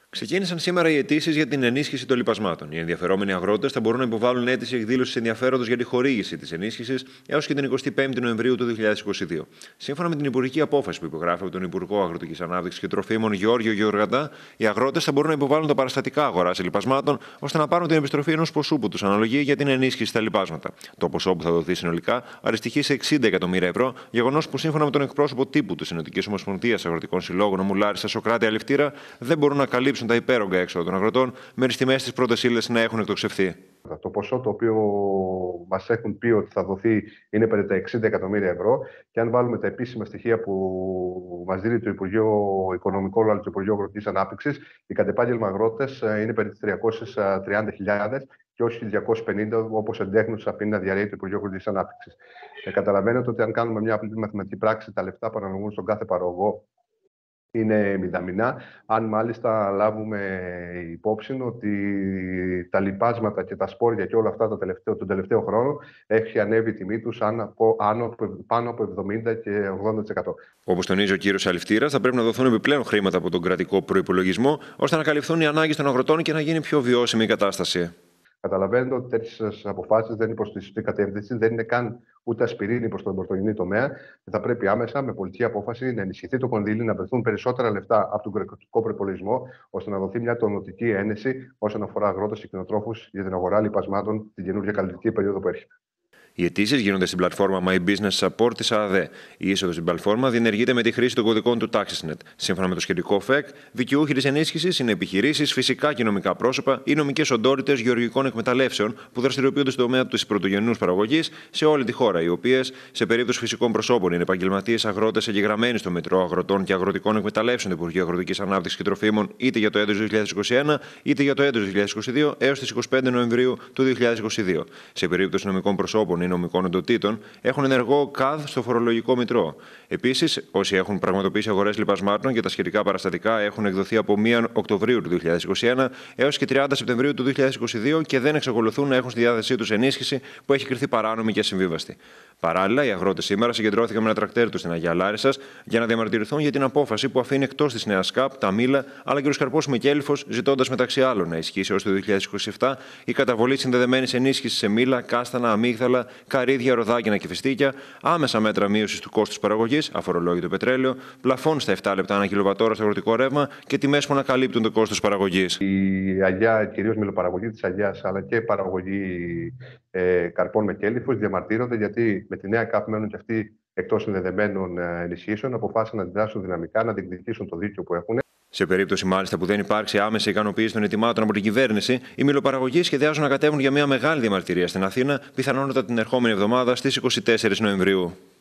Ξεκίνησαν σήμερα οι αιτήσεις για την ενίσχυση των λιπασμάτων. Οι ενδιαφερόμενοι αγρότες θα μπορούν να υποβάλουν αίτηση εκδήλωσης ενδιαφέροντος για τη χορήγηση της ενίσχυσης έως και την 25η Νοεμβρίου του 2022. Σύμφωνα με την υπουργική απόφαση που υπογράφει από τον Υπουργό Αγροτικής Ανάπτυξης και Τροφίμων Γεώργιο Γεωργαντά, οι αγρότες θα μπορούν να υποβάλουν τα παραστατικά αγοράς λιπασμάτων ώστε να πάρουν την επιστροφή ενός ποσού που τους αναλογεί για την ενίσχυση στα λιπάσματα. Το ποσό που θα δοθεί συνολικά αριστοιχεί σε 60 εκατομμύρια ευρώ, γεγονός που σύμφωνα με τον εκπρόσωπο τύπου της Ενωτικής Ομοσπονδίας Αγροτικών Συλλόγων Μουλάρισσα Σοκράτη Αλευτήρα δεν μπορούν να καλύψουν τα υπέρογκα έξοδα των αγροτών, με τις τιμές της πρώτης ύλης να έχουν εκτοξευθεί. Το ποσό το οποίο μας έχουν πει ότι θα δοθεί είναι περί τα 60 εκατομμύρια ευρώ. Και αν βάλουμε τα επίσημα στοιχεία που μας δίνει το Υπουργείο Οικονομικών αλλά και το Υπουργείο Αγροτικής Ανάπτυξης, οι κατ' επάγγελμα αγρότες είναι περί τις 330.000 και όχι 250, όπως εντέχνουν σε αφήνει να διαρρέει το Υπουργείο Αγροτικής Ανάπτυξης. Καταλαβαίνετε ότι αν κάνουμε μια απλή μαθηματική πράξη, τα λεφτά που αναλογούν στον κάθε παραγωγό είναι μηδαμινά. Αν μάλιστα λάβουμε υπόψη ότι τα λιπάσματα και τα σπόρια και όλα αυτά τον τελευταίο χρόνο έχει ανέβει η τιμή τους πάνω από 70 και 80%. Όπως τονίζει ο κύριος Αλευτήρας, θα πρέπει να δοθούν επιπλέον χρήματα από τον κρατικό προϋπολογισμό ώστε να καλυφθούν οι ανάγκες των αγροτών και να γίνει πιο βιώσιμη η κατάσταση. Καταλαβαίνετε ότι τέτοιες αποφάσεις δεν είναι προς τη σωστή κατεύθυνση, δεν είναι καν ούτε ασπιρίνη προς τον πρωτογενή τομέα. Και θα πρέπει άμεσα με πολιτική απόφαση να ενισχυθεί το κονδύλι, να βρεθούν περισσότερα λεφτά από τον κρατικό προϋπολογισμό, ώστε να δοθεί μια τονωτική ένεση όσον αφορά αγρότες και κτηνοτρόφους για την αγορά λιπασμάτων την καινούργια καλλιτική περίοδο που έρχεται. Οι αιτήσεις γίνονται στην πλατφόρμα My Business Support της ΑΑΔΕ. Η είσοδος στην πλατφόρμα διενεργείται με τη χρήση των κωδικών του TaxisNet. Σύμφωνα με το σχετικό ΦΕΚ, δικαιούχοι της ενίσχυσης είναι επιχειρήσεις, φυσικά και νομικά πρόσωπα ή νομικές οντότητες γεωργικών εκμεταλλεύσεων που δραστηριοποιούνται στον τομέα της πρωτογενούς παραγωγής σε όλη τη χώρα, οι οποίες σε περίπτωση φυσικών προσώπων είναι επαγγελματίες αγρότες εγγεγραμμένοι στο Μητρό Αγροτών και Αγροτικών Εκμεταλλεύσεων του Υπουργείου Αγροτικής Ανάπτυξης και Τροφίμων είτε για το έτος 2021 είτε για το έτος 2022 έως τις 25 Νοεμβρίου του 2022. Σε περίπτωση νομικών προσώπων νομικών οντοτήτων έχουν ενεργό ΚΑΔ στο φορολογικό μητρό. Επίσης, όσοι έχουν πραγματοποιήσει αγορές λιπασμάτων και τα σχετικά παραστατικά έχουν εκδοθεί από 1 Οκτωβρίου του 2021 έως και 30 Σεπτεμβρίου του 2022 και δεν εξακολουθούν να έχουν στη διάθεσή τους ενίσχυση που έχει κριθεί παράνομη και ασυμβίβαστη. Παράλληλα, οι αγρότες σήμερα συγκεντρώθηκαν με ένα τρακτέρ τους στην Αγία Λάρισσας για να διαμαρτυρηθούν για την απόφαση που αφήνει εκτός της νέας ΚΑΠ τα μήλα αλλά και τους καρπούς με κέλυφος, ζητώντας μεταξύ άλλων να ισχύσει έως το 2027 η καταβολή συνδεδεμένης ενίσχυσης σε μήλα, κάστανα, αμύγδαλα, καρύδια, ροδάκινα και φιστίκια, άμεσα μέτρα μείωσης του κόστους παραγωγής, αφορολόγητο πετρέλαιο, πλαφών στα 7 λεπτά ανά κιλοβατόρα στο αγροτικό ρεύμα και τιμές που ανακαλύπτουν το κόστος παραγωγής. Η Αγιά, κυρίως μιλοπαραγωγή της Αγιάς, αλλά και παραγωγή καρπών με κέλυφος διαμαρτύρονται γιατί με τη νέα ΚΑΠ μένουν και αυτοί εκτός συνδεδεμένων ενισχύσεων, αποφάσισαν να αντιδράσουν δυναμικά, να διεκδικήσουν το δίκαιο που έχουν. Σε περίπτωση μάλιστα που δεν υπάρξει άμεση ικανοποίηση των ετοιμάτων από την κυβέρνηση, οι μιλοπαραγωγοί σχεδιάζουν να κατέβουν για μια μεγάλη διαμαρτυρία στην Αθήνα, πιθανότατα την ερχόμενη εβδομάδα στις 24 Νοεμβρίου.